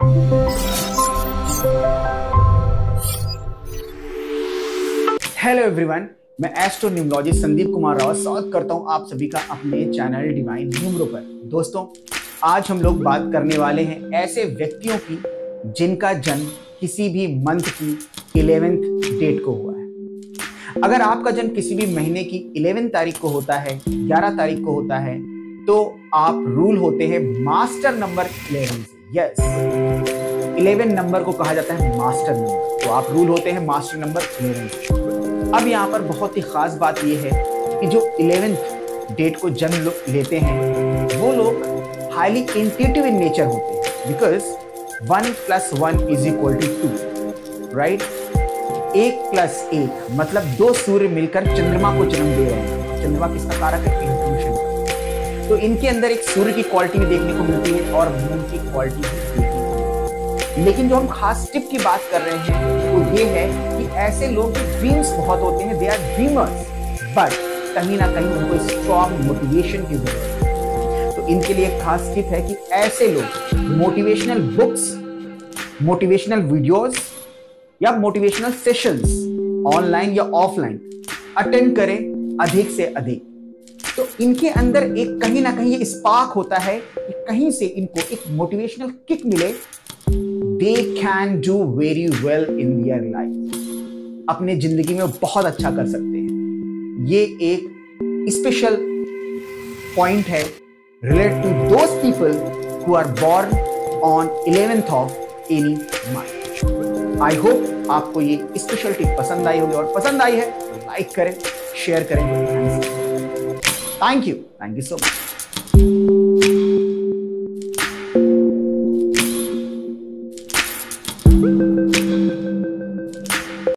Hello everyone, मैं astro numerologist Sandeep Kumar Rawat स्वागत करता हूं आप सभी का अपने चैनल डिवाइन न्यूमरो पर। दोस्तों, आज हम लोग बात करने वाले हैं ऐसे व्यक्तियों की जिनका जन्म किसी भी मंथ की 11th डेट को हुआ है। अगर आपका जन्म किसी भी महीने की 11 तारीख को होता है, 11 तारीख को होता है, तो आप रूल होते हैं मास्टर नंबर 11 से। यस, 11 नंबर को कहा जाता है मास्टर नंबर, तो आप रूल होते हैं मास्टर नंबर 11 से। अब यहाँ पर बहुत ही खास बात यह है कि जो 11th डेट को जन्म लेते हैं वो लोग हाईली इंट्यूटिव इन नेचर होते हैं, बिकॉज 1 + 1 = 2, राइट। 1 + 1 मतलब 2 सूर्य मिलकर चंद्रमा को जन्म दे रहे हैं। चंद्रमा किसका कारक है? इंट्यूशन का। तो इनके अंदर एक सूर्य की क्वालिटी भी देखने को मिलती है और मून की क्वालिटी भी देखने को मिलती है। लेकिन जो हम खास टिप की बात कर रहे हैं वो ये है कि ऐसे लोग ड्रीम्स बहुत होते हैं, दे आर ड्रीमर्स, बट कहीं ना कहीं उनको स्ट्रॉन्ग मोटिवेशन की जरूरत है। तो इनके लिए एक खास टिप है कि ऐसे लोग मोटिवेशनल बुक्स, मोटिवेशनल वीडियोस या मोटिवेशनल सेशंस ऑनलाइन या ऑफलाइन अटेंड करें अधिक से अधिक। तो इनके अंदर एक कहीं ना कहीं ये स्पार्क होता है कि कहीं से इनको एक मोटिवेशनल किक मिले। They can do very well in their life. अपने जिंदगी में वो बहुत अच्छा कर सकते हैं। ये एक स्पेशल पॉइंट है related to those people who are born on 11th of any month. I hope आपको ये स्पेशल टिप पसंद आई होगी, और पसंद आई है तो लाइक करें, शेयर करें। Thank you so much. Thank you.